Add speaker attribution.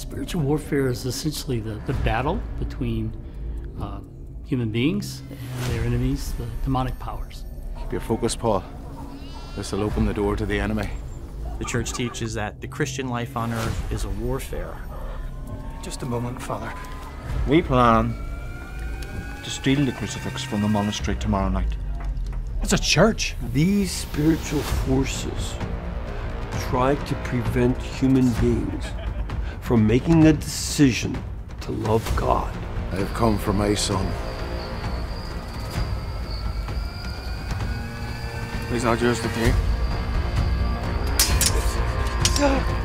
Speaker 1: Spiritual warfare is essentially the battle between human beings and their enemies, the demonic powers.
Speaker 2: Keep your focus, Paul. This will open the door to the enemy.
Speaker 3: The church teaches that the Christian life on earth is a warfare.
Speaker 4: Just a moment, Father.
Speaker 5: We plan to steal the crucifix from the monastery tomorrow night.
Speaker 6: It's a church.
Speaker 7: These spiritual forces try to prevent human beings from making the decision to love God.
Speaker 8: I have come for my son.
Speaker 5: He's not yours to take.